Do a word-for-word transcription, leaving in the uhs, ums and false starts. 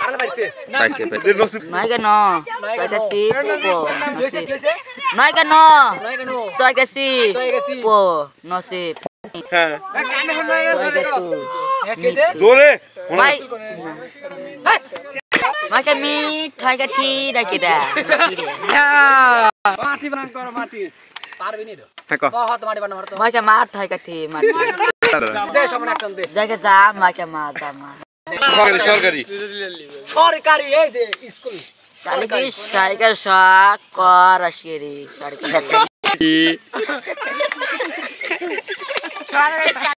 নয় কেন ছয় কাশি পো নসিব নয় কেন ছয় কাশি পো নসিব জোরে মাই মাকে মি ঠাই কাঠি ডাকিডা মাটি বানান কর মাটি পারবি নি তো থাকো বহুত মাটি বানান হরতো মাকে মার ঠাই কাঠি মাটি দে সমান একটা দে জায়গা যা মাকে মা জামা সরকারি সরকারি সরকারি এই দে স্কুল তাহলে কি সাইকেল শখ কর আসিরি সরকারি